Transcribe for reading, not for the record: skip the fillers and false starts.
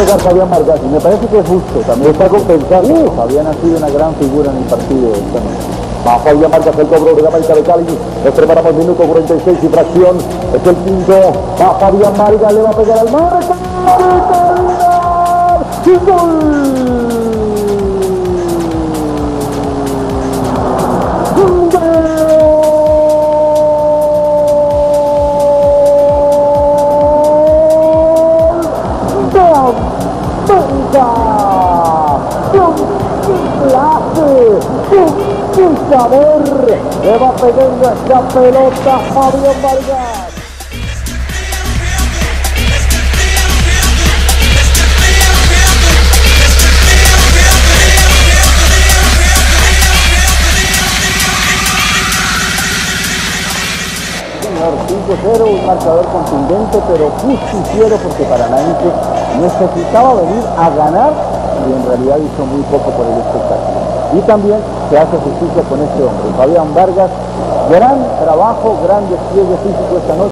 pegar Fabián Vargas y me parece que es justo, también está compensando. Fabián ha sido una gran figura en el partido esta noche. Va Fabián Vargas, el cobro de la América de Cali. Nos preparamos, minuto 46 y fracción. Es el quinto. Va Fabián Vargas, le va a pegar al marco. ¡Y gol! ¡Qué saber! Le va pegando esta pelota Fabián Vargas. Señor, 5-0, un marcador contundente, pero justiciero porque Paranaense necesitaba venir a ganar y en realidad hizo muy poco por el espectáculo. Y también se hace justicia con este hombre, Fabián Vargas. Gran trabajo, gran despliegue físico esta noche.